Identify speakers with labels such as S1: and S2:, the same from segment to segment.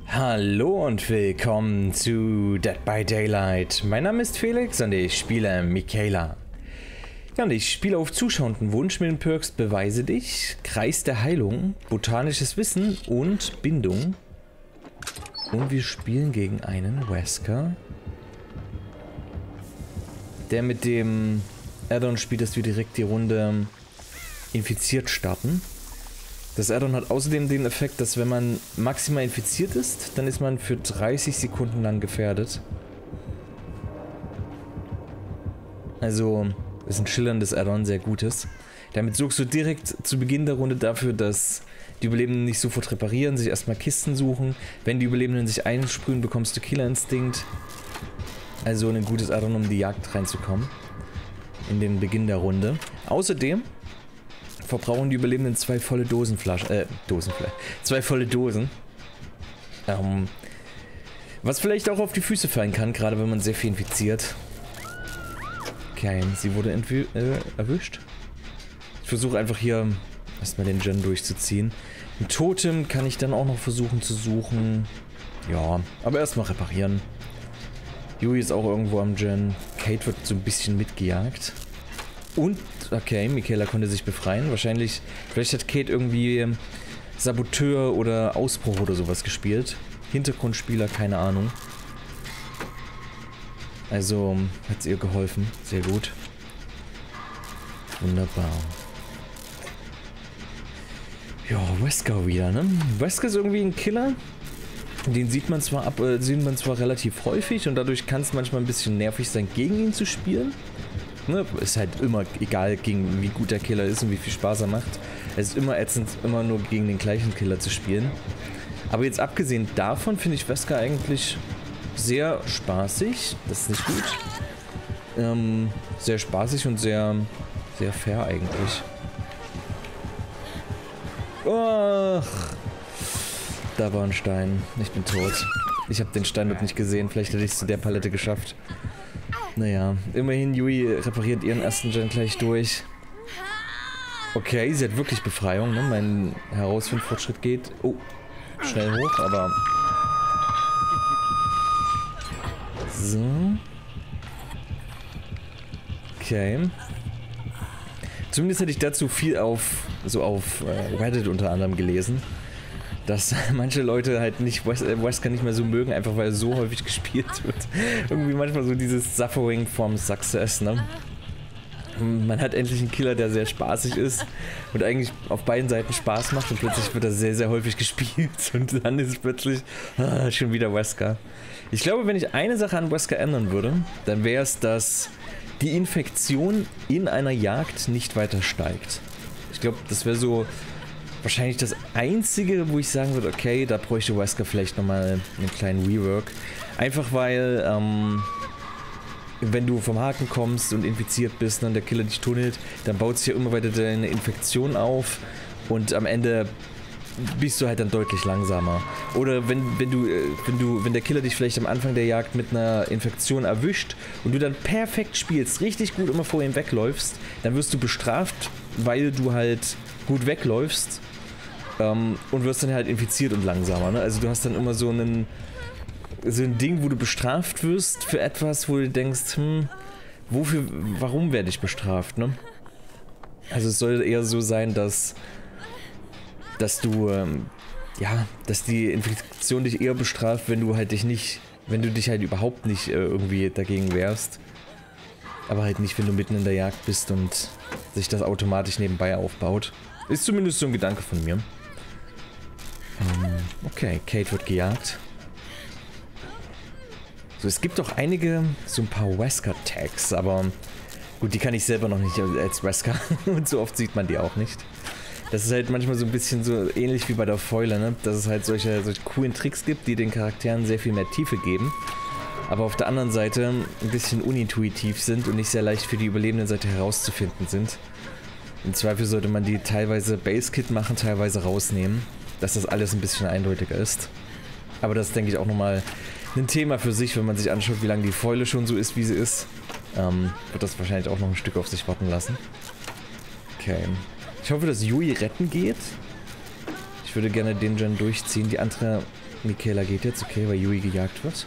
S1: Hallo und willkommen zu Dead by Daylight. Mein Name ist Felix und ich spiele Michaela. Ja, und ich spiele auf zuschauenden Wunsch mit den Perks Beweise dich, Kreis der Heilung, botanisches Wissen und Bindung. Und wir spielen gegen einen Wesker, der mit dem Addon spielt, dass wir direkt die Runde infiziert starten. Das Addon hat außerdem den Effekt, dass wenn man maximal infiziert ist, dann ist man für 30 Sekunden lang gefährdet. Also ist ein schillerndes Addon, sehr gutes. Damit sorgst du direkt zu Beginn der Runde dafür, dass die Überlebenden nicht sofort reparieren, sich erstmal Kisten suchen. Wenn die Überlebenden sich einsprühen, bekommst du Killerinstinkt. Also ein gutes Addon, um in die Jagd reinzukommen. In den Beginn der Runde. Außerdem verbrauchen die Überlebenden zwei volle zwei volle Dosen. Was vielleicht auch auf die Füße fallen kann, gerade wenn man sehr viel infiziert. Okay, sie wurde erwischt. Ich versuche einfach hier erstmal den Gen durchzuziehen. Ein Totem kann ich dann auch noch versuchen zu suchen. Ja, aber erstmal reparieren. Yui ist auch irgendwo am Gen. Kate wird so ein bisschen mitgejagt. Und, okay, Michaela konnte sich befreien. Wahrscheinlich, vielleicht hat Kate irgendwie Saboteur oder Ausbruch oder sowas gespielt. Hintergrundspieler, keine Ahnung. Also, hat es ihr geholfen. Sehr gut. Wunderbar. Ja, Wesker wieder, ne? Wesker ist irgendwie ein Killer. Den sieht man zwar relativ häufig und dadurch kann es manchmal ein bisschen nervig sein, gegen ihn zu spielen. Ne, ist halt immer egal, gegen wie gut der Killer ist und wie viel Spaß er macht. Es ist immer ätzend, immer nur gegen den gleichen Killer zu spielen. Aber jetzt abgesehen davon finde ich Wesker eigentlich sehr spaßig. Das ist nicht gut. Sehr spaßig und sehr fair eigentlich. Ach, da war ein Stein. Ich bin tot. Ich habe den Stein noch nicht gesehen. Vielleicht hätte ich es zu der Palette geschafft. Naja, immerhin Yui repariert ihren ersten Gen gleich durch. Okay, sie hat wirklich Befreiung, ne? Mein Herausfindfortschritt geht. Oh, schnell hoch, aber... So. Okay. Zumindest hätte ich dazu viel auf Reddit unter anderem gelesen, dass manche Leute halt nicht Wesker nicht mehr so mögen, einfach weil er so häufig gespielt wird. Irgendwie manchmal so dieses Suffering from Success, ne? Man hat endlich einen Killer, der sehr spaßig ist und eigentlich auf beiden Seiten Spaß macht und plötzlich wird er sehr, sehr häufig gespielt und dann ist es plötzlich schon wieder Wesker. Ich glaube, wenn ich eine Sache an Wesker ändern würde, dann wäre es, dass die Infektion in einer Jagd nicht weiter steigt. Ich glaube, das wäre so wahrscheinlich das Einzige, wo ich sagen würde, okay, da bräuchte Wesker vielleicht nochmal einen kleinen Rework. Einfach weil, wenn du vom Haken kommst und infiziert bist und der Killer dich tunnelt, dann baut sich ja immer weiter deine Infektion auf und am Ende bist du halt dann deutlich langsamer. Oder wenn der Killer dich vielleicht am Anfang der Jagd mit einer Infektion erwischt und du dann perfekt spielst, richtig gut immer vor ihm wegläufst, dann wirst du bestraft, weil du halt gut wegläufst. Und wirst dann halt infiziert und langsamer, ne? Also du hast dann immer so ein Ding, wo du bestraft wirst für etwas, wo du denkst, warum werde ich bestraft, ne? Also es soll eher so sein, dass die Infektion dich eher bestraft, wenn du dich halt überhaupt nicht irgendwie dagegen wehrst. Aber halt nicht, wenn du mitten in der Jagd bist und sich das automatisch nebenbei aufbaut. Ist zumindest so ein Gedanke von mir. Okay, Kate wird gejagt. So, es gibt doch so ein paar Wesker-Tags, aber gut, die kann ich selber noch nicht als Wesker und so oft sieht man die auch nicht. Das ist halt manchmal so ein bisschen so ähnlich wie bei der Foiler, ne? Dass es halt solche coolen Tricks gibt, die den Charakteren sehr viel mehr Tiefe geben. Aber auf der anderen Seite ein bisschen unintuitiv sind und nicht sehr leicht für die überlebende Seite herauszufinden sind. Im Zweifel sollte man die teilweise Base-Kit machen, teilweise rausnehmen, dass das alles ein bisschen eindeutiger ist. Aber das ist, denke ich, auch nochmal ein Thema für sich, wenn man sich anschaut, wie lange die Foile schon so ist, wie sie ist. Wird das wahrscheinlich auch noch ein Stück auf sich warten lassen. Okay. Ich hoffe, dass Yui retten geht. Ich würde gerne den Gen durchziehen. Die andere Michaela geht jetzt, okay, weil Yui gejagt wird.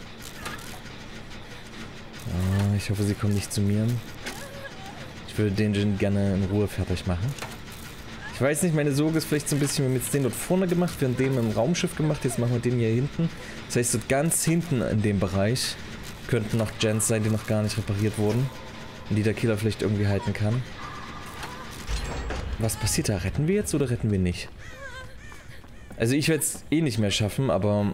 S1: Ah, ich hoffe, sie kommt nicht zu mir. Ich würde den Djinn gerne in Ruhe fertig machen. Ich weiß nicht, meine Sorge ist vielleicht so ein bisschen, wir haben jetzt den dort vorne gemacht, wir haben den im Raumschiff gemacht, jetzt machen wir den hier hinten. Das heißt, dort ganz hinten in dem Bereich könnten noch Gens sein, die noch gar nicht repariert wurden. Und die der Killer vielleicht irgendwie halten kann. Was passiert da? Retten wir jetzt oder retten wir nicht? Also ich werde es eh nicht mehr schaffen, aber...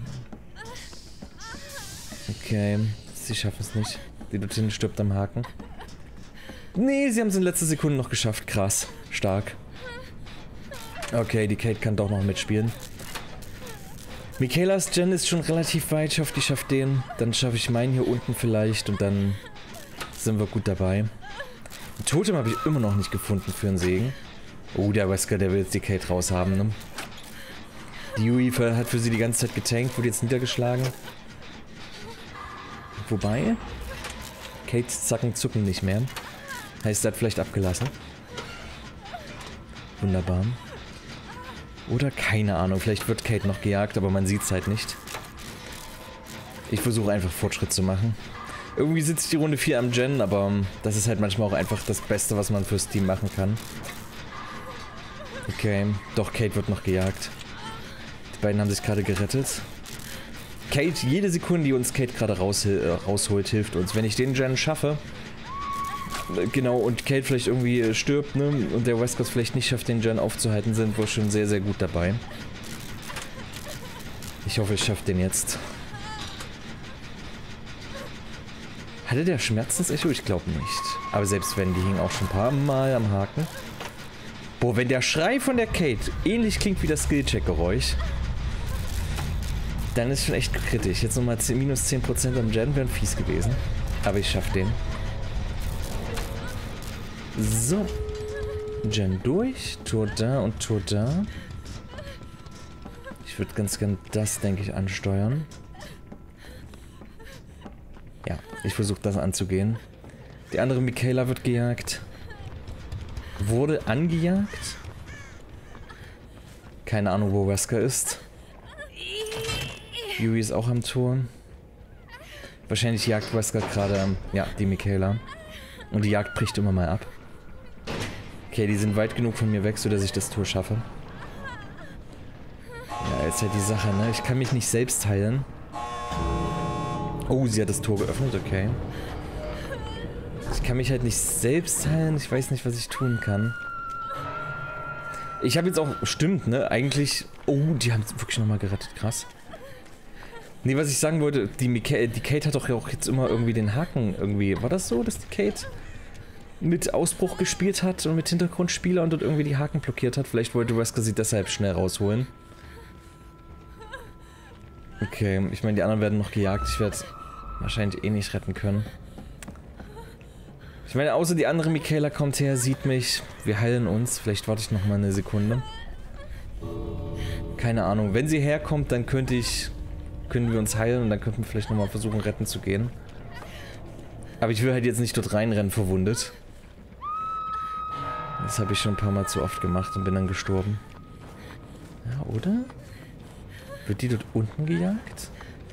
S1: Okay, sie schaffen es nicht. Die dort hinten stirbt am Haken. Nee, sie haben es in letzter Sekunde noch geschafft. Krass. Stark. Okay, die Kate kann doch noch mitspielen. Michaelas Gen ist schon relativ weit. Ich hoffe, die schafft den. Dann schaffe ich meinen hier unten vielleicht und dann sind wir gut dabei. Ein Totem habe ich immer noch nicht gefunden für einen Segen. Oh, der Wesker, der will jetzt die Kate raushaben, ne? Die Yui hat für sie die ganze Zeit getankt, wurde jetzt niedergeschlagen. Wobei, Kates Zacken zucken nicht mehr. Heißt, sie hat vielleicht abgelassen. Wunderbar. Oder keine Ahnung, vielleicht wird Kate noch gejagt, aber man sieht es halt nicht. Ich versuche einfach Fortschritt zu machen. Irgendwie sitzt die Runde 4 am Gen, aber das ist halt manchmal auch einfach das Beste, was man fürs Team machen kann. Okay, doch, Kate wird noch gejagt. Die beiden haben sich gerade gerettet. Kate, jede Sekunde, die uns Kate gerade rausholt, hilft uns. Wenn ich den Gen schaffe, genau, und Kate vielleicht irgendwie stirbt, ne, und der Wesker vielleicht nicht schafft, den Gen aufzuhalten, sind wir schon sehr, sehr gut dabei. Ich hoffe, ich schaffe den jetzt. Hatte der Schmerzensecho? Ich glaube nicht. Aber selbst wenn, die hingen auch schon ein paar Mal am Haken. Boah, wenn der Schrei von der Kate ähnlich klingt wie das Skillcheck-Geräusch, dann ist schon echt kritisch. Jetzt nochmal minus 10% am Gen wären fies gewesen. Aber ich schaff den. So. Gen durch. Tor da und Tor da. Ich würde ganz gern das, denke ich, ansteuern. Ja, ich versuche das anzugehen. Die andere Michaela wird gejagt. Wurde angejagt. Keine Ahnung, wo Wesker ist. Yui ist auch am Tor. Wahrscheinlich jagt Wesker gerade, ja, die Michaela. Und die Jagd bricht immer mal ab. Okay, die sind weit genug von mir weg, sodass ich das Tor schaffe. Ja, jetzt halt die Sache, ne? Ich kann mich nicht selbst heilen. Oh, sie hat das Tor geöffnet, okay. Ich kann mich halt nicht selbst heilen. Ich weiß nicht, was ich tun kann. Ich habe jetzt auch... Stimmt, ne? Eigentlich... Oh, die haben es wirklich nochmal gerettet. Krass. Nee, was ich sagen wollte, die Kate hat doch auch jetzt immer irgendwie den Haken irgendwie... War das so, dass die Kate mit Ausbruch gespielt hat und mit Hintergrundspieler und dort irgendwie die Haken blockiert hat? Vielleicht wollte Wesker sie deshalb schnell rausholen. Okay, ich meine, die anderen werden noch gejagt. Ich werde wahrscheinlich eh nicht retten können. Ich meine, außer die andere Michaela kommt her, sieht mich. Wir heilen uns. Vielleicht warte ich noch mal eine Sekunde. Keine Ahnung. Wenn sie herkommt, dann können wir uns heilen und dann könnten wir vielleicht noch mal versuchen, retten zu gehen. Aber ich will halt jetzt nicht dort reinrennen, verwundet. Das habe ich schon ein paar Mal zu oft gemacht und bin dann gestorben. Ja, oder? Wird die dort unten gejagt?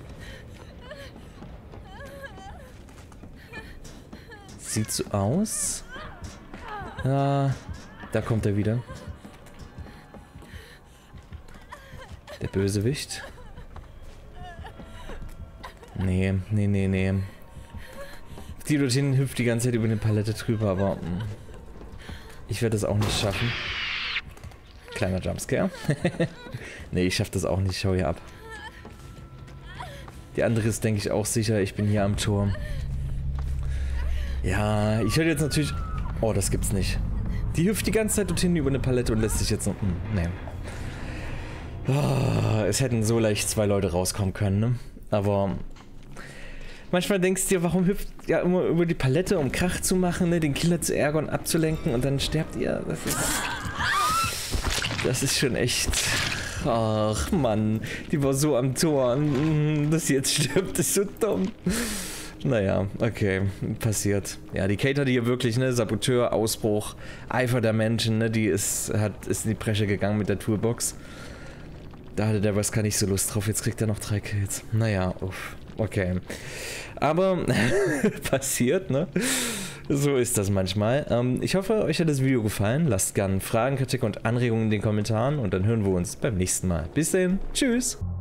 S1: Sieht so aus. Ah, da kommt er wieder. Der Bösewicht. Nee. Die dort hinten hüpft die ganze Zeit über eine Palette drüber, aber ich werde das auch nicht schaffen. Kleiner Jumpscare. Nee, ich schaffe das auch nicht. Ich hau hier ab. Die andere ist, denke ich, auch sicher. Ich bin hier am Turm. Ja, ich hätte jetzt natürlich... Oh, das gibt's nicht. Die hüpft die ganze Zeit dorthin über eine Palette und lässt sich jetzt noch... Nee. Oh, es hätten so leicht 2 Leute rauskommen können, ne? Aber... Manchmal denkst du dir, warum hüpft ja immer über die Palette, um Krach zu machen, ne? Den Killer zu ärgern und abzulenken und dann sterbt ihr. Das ist schon echt... Ach, Mann. Die war so am Tor. Dass sie jetzt stirbt, ist so dumm. Naja, okay. Passiert. Ja, die Kate hatte hier wirklich, ne? Saboteur, Ausbruch, Eifer der Menschen, ne? Die ist in die Bresche gegangen mit der Toolbox. Da hatte der Wesker nicht so Lust drauf, jetzt kriegt er noch 3 Kills. Naja, uff. Okay. Aber passiert, ne? So ist das manchmal. Ich hoffe, euch hat das Video gefallen. Lasst gerne Fragen, Kritik und Anregungen in den Kommentaren und dann hören wir uns beim nächsten Mal. Bis dahin, tschüss!